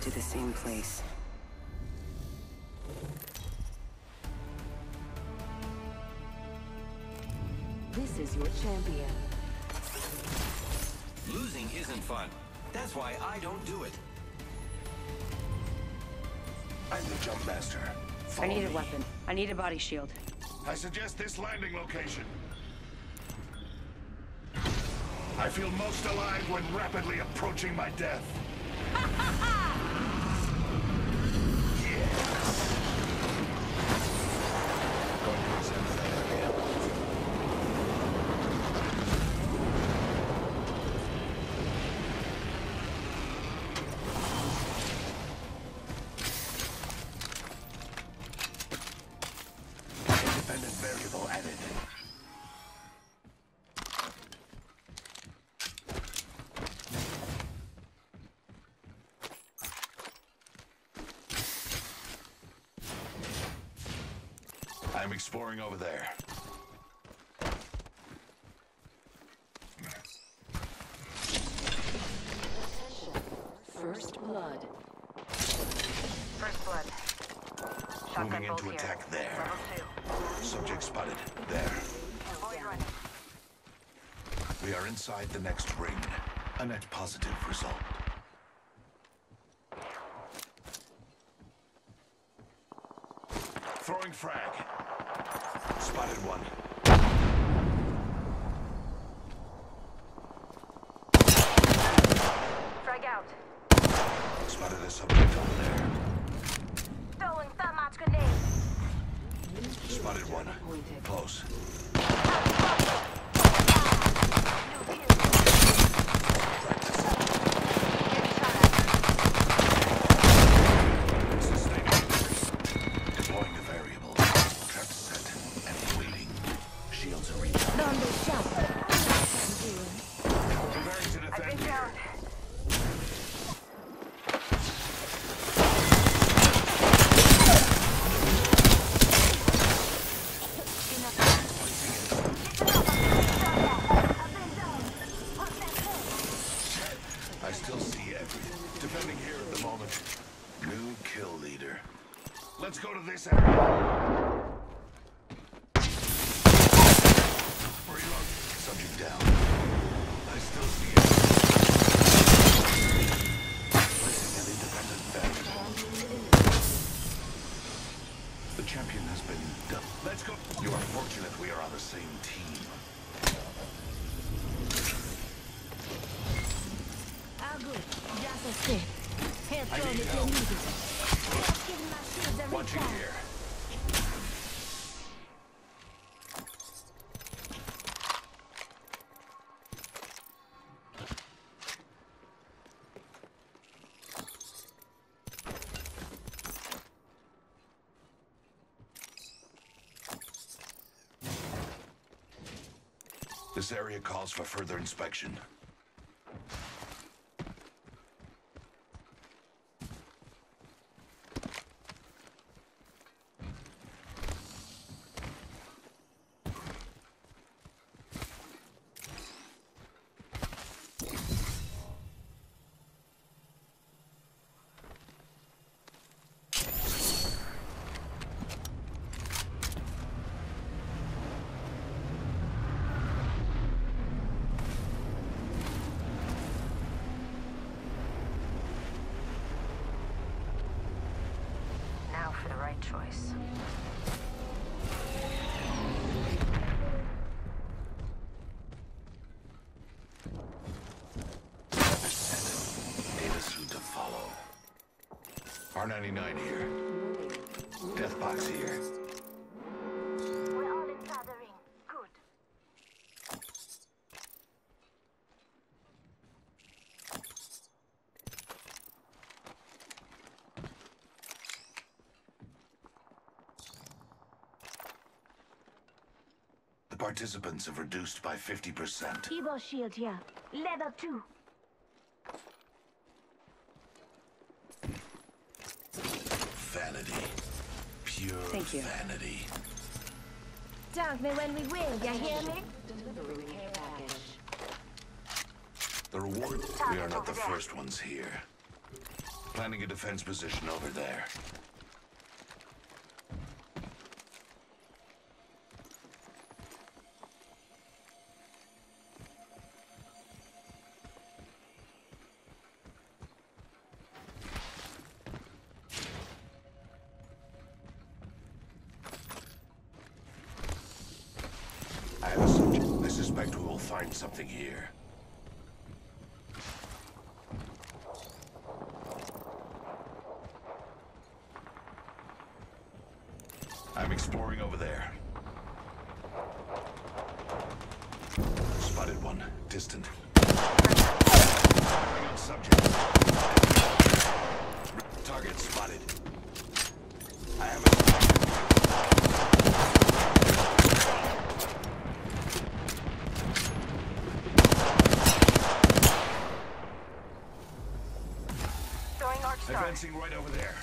to the same place. This is your champion. Losing isn't fun. That's why I don't do it. I'm the jump master. I need a weapon. I need a body shield. I suggest this landing location. I feel most alive when rapidly approaching my death. Yes. Going to examine that area. Independent variable added. I'm exploring over there. First blood. First blood. Shotgun Moving bolt into here. attack there. Level 2. Subject spotted. There. Avoid running. We are inside the next ring. A net positive result. Throwing frag. Spotted one. Frag out. Spotted a subject over there. Throwing thermite grenade. Spotted one. Close. New kill. Getting shot at. Sustaining. Deploying the variable. Trap set and waiting. Shields are recharged. Preparing to I've been defend here. downed. I still see everything. Defending here at the moment. New kill leader. Let's go to this area. Reload. Subject down. I still see it. Placing an independent variable. The champion has been done. Let's go. You are fortunate we are on the same team. I need help. Watching here. This area calls for further inspection. Now for the right choice. Data soon to follow. R99 here. Death box here. We're all inside the ring. Good. The participants have reduced by 50%. Evo shield here. Level 2. Vanity. Pure Thank you. vanity. Thank me when we win, you hear me? The reward? We are not the first ones here. Planning a defense position over there. I have a subject. I suspect we will find something here. I'm exploring over there. Spotted one, distant. Firing on subject. Target spotted. I have a Throwing arc star. advancing right over there.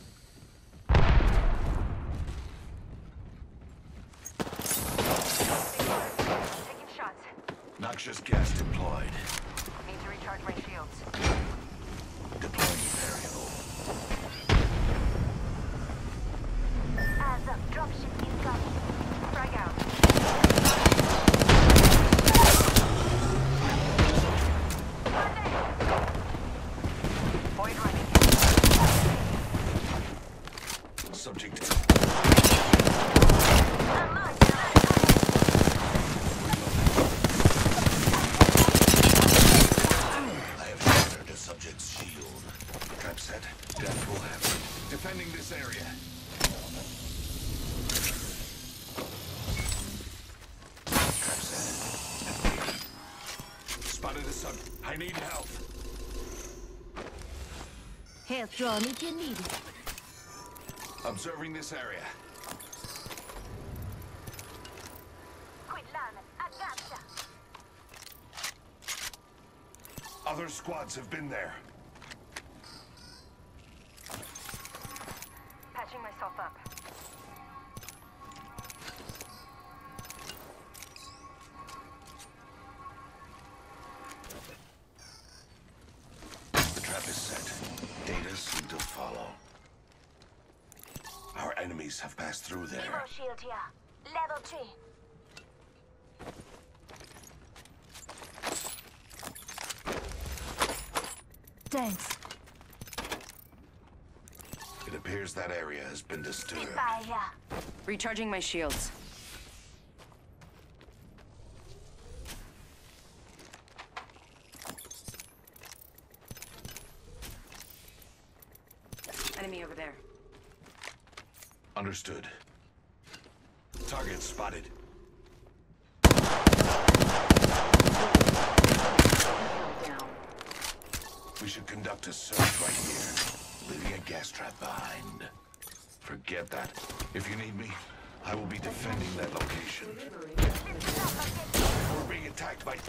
Taking shots. Noxious gas deployed. Need to recharge my shields. Deploying variable. As a dropship incoming. Frag out. Void running. Subject. I have shattered a subject's shield. Trap set. Death will happen. Defending this area. Trap set. Spotted a sub. I need help. Help drone if you need it. Observing this area. Quitlan, I gotcha. Other squads have been there. Patching myself up. The trap is set. Data seem to follow. Our enemies have passed through there. Evo shield here. Level 3. Thanks. It appears that area has been disturbed. Fire here. Recharging my shields. Enemy over there. Understood. Target spotted. Down. We should conduct a search right here, leaving a gas trap behind. Forget that. If you need me, I will be defending that location. We're being attacked by...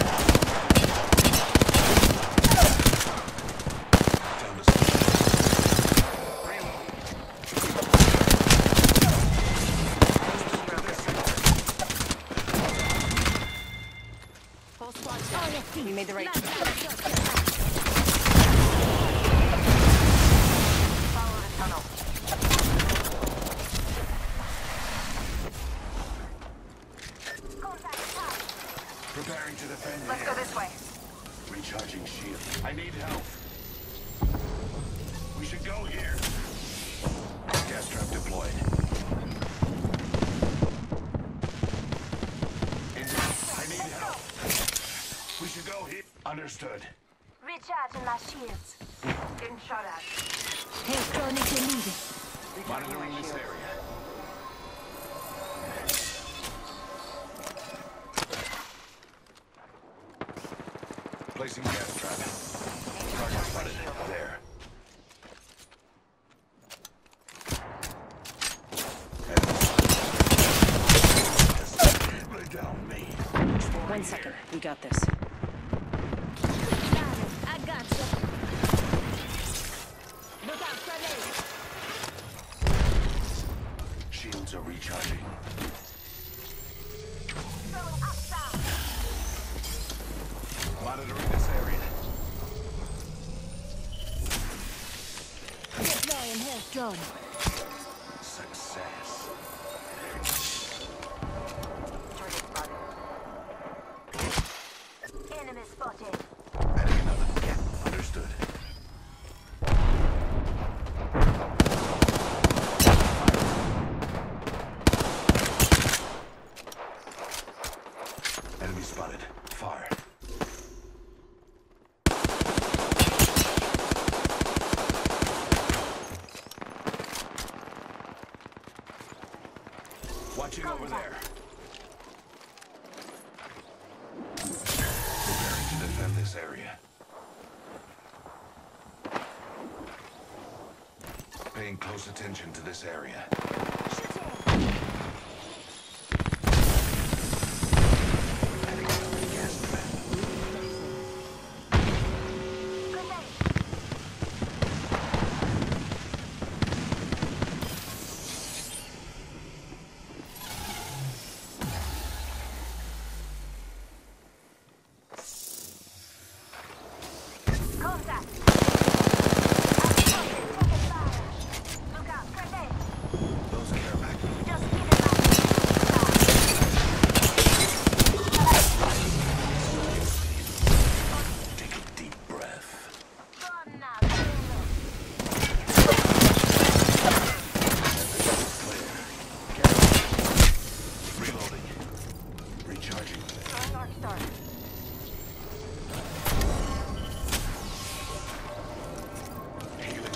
Down to Full squad down. We made the right choice. Follow the tunnel. Contact top. preparing to defend Let's go here. this way. Recharging shield. I need help. We should go here. Gas trap deployed. I need help. We should go here. Understood. Recharging my shields. Getting shot at. Help drone if you need it. Monitoring this area. Placing gas trap. Target spotted. There. Lay down me. 1 second. We got this. I got you. Look out, grenade. Shields are recharging. Throwing up down. Monitoring this area. on. Success. Target spotted. Enemy spotted. Adding another. Yeah, understood. Enemy spotted. Fire. Watching over there. Preparing to defend this area. Paying close attention to this area. Adding another gas vent. Grenade. Contact. Taking fire. Look out, grenade. Those care packages. Just give it back. Take a deep breath. Gone now. Reloading. Recharging. Throwing Arc Star. Healing.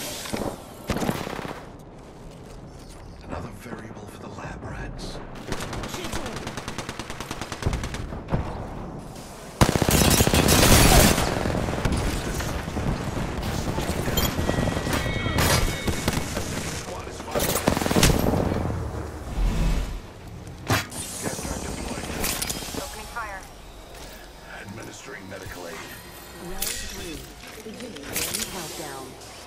Another variable for the lab rats. Squad is firing. Gas trap deployed. Opening fire. Administering medical aid. Round 3. Beginning ring countdown.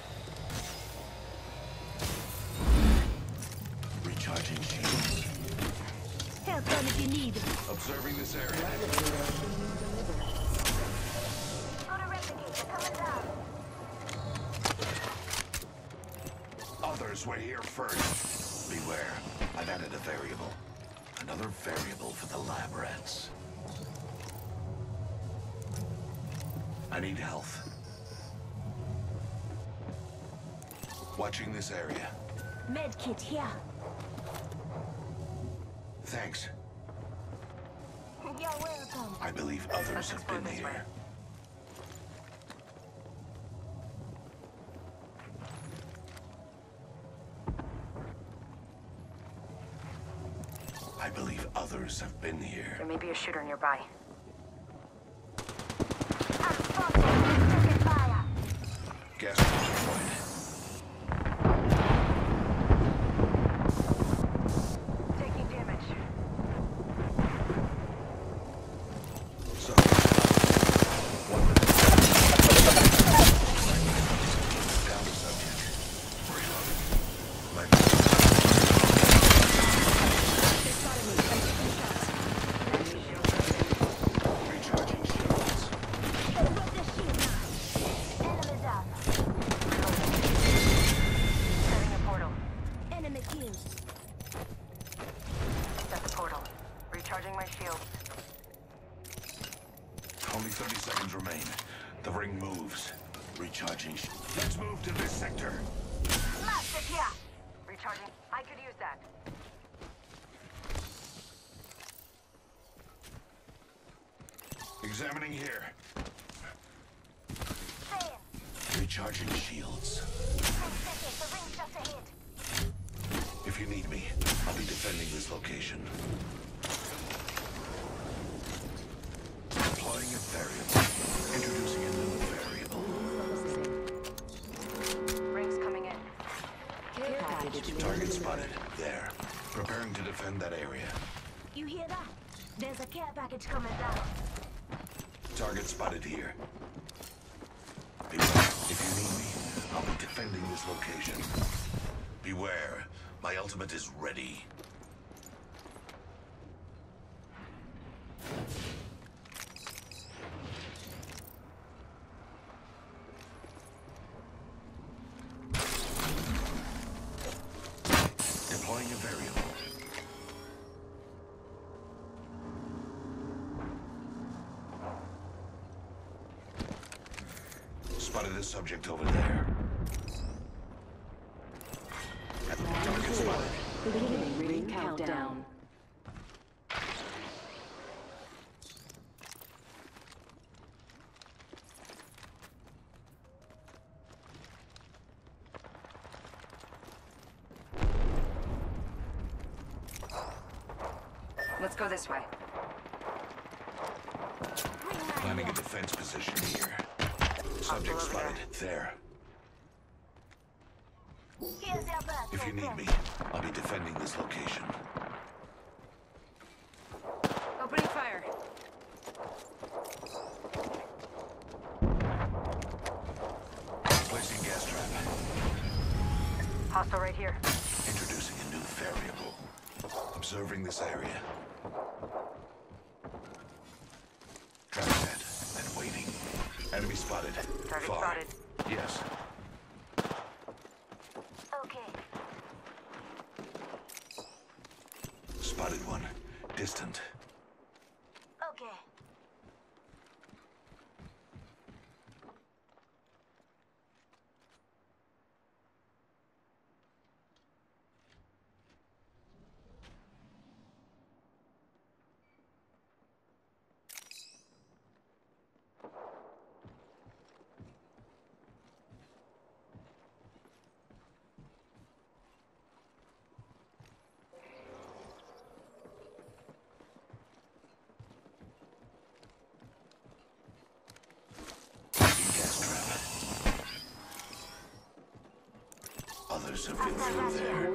Recharging shields. Help on if you need. Observing this area. Got a replicator coming down. Others were here first. Beware. I've added a variable. Another variable for the lab rats. I need health. Watching this area. Medkit here. Thanks. You're welcome. I believe others have been this way. here. I believe others have been here. There may be a shooter nearby. I'm spotted. Taking fire. Gas deployed. Taking damage. So, 1 minute. Down the subject. Reloading. My They spotted me. I'm taking shots. Enemy shield. recharging shields. With the shield now. Enemy down. Setting a portal. Enemy killed. Set the portal. Recharging my shield. Only 30 seconds remain. The ring moves. Recharging. Let's move to this sector. Blast it here. Recharging. I could use that. Examining here. Stay in. Recharging shields. 10 seconds. The ring's just ahead. If you need me, I'll be defending this location. Deploying a variable. Introducing a new variable. Rings coming in. Care package. Target spotted. There. Preparing to defend that area. You hear that? There's a care package coming down. Target spotted here. If you need me, I'll be defending this location. Beware. My ultimate is ready. Spotted a subject over there. Target spotted. Beginning ring countdown. Let's go this way. Planning a defense position here. Subject spotted. There. Here's your birthday If you need me, present. I'll be defending this location. Opening fire. Placing gas trap. Hostile right here. Introducing a new variable. Observing this area. Trap set and waiting. Enemy spotted. Target Far. spotted. Yes. Okay. Spotted one. Distant. Okay. Placing gas trap. Others have been through there.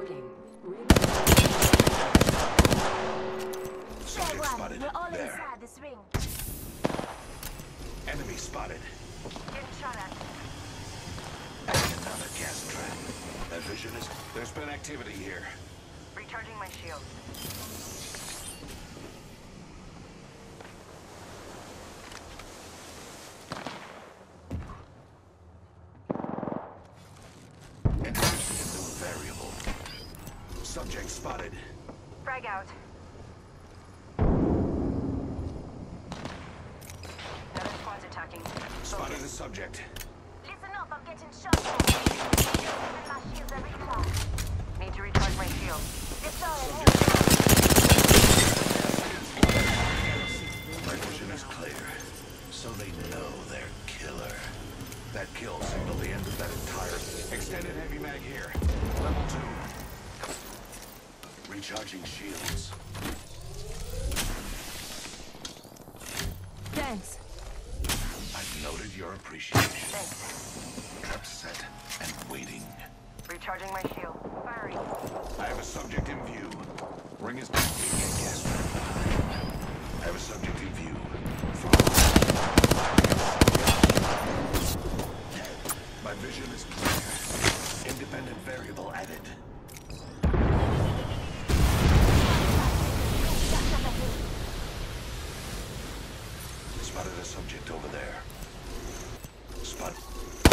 Say Subject one. spotted. We're all There. inside this ring. Enemy spotted. Getting shot at. Adding another gas trap. That vision is... There's been activity here. Recharging my shield. Introducing a new variable. Subject spotted. Frag out. Another squad's attacking. Spotted a subject. Listen up, I'm getting shot at. And my shields are recharged. Need to recharge my shield. It's all in. My vision is clear, so they know they're killer. That kill signaled the end of that entire... Extended heavy mag here. Level 2. Recharging shields. Thanks. I've noted your appreciation. Thanks. Trap set and waiting. Recharging my shield. Firing. I have a subject in view. Ring is back. Gas trap. I have a subject in view. My vision is clear. Independent variable added. Spotted a subject over there. Spot.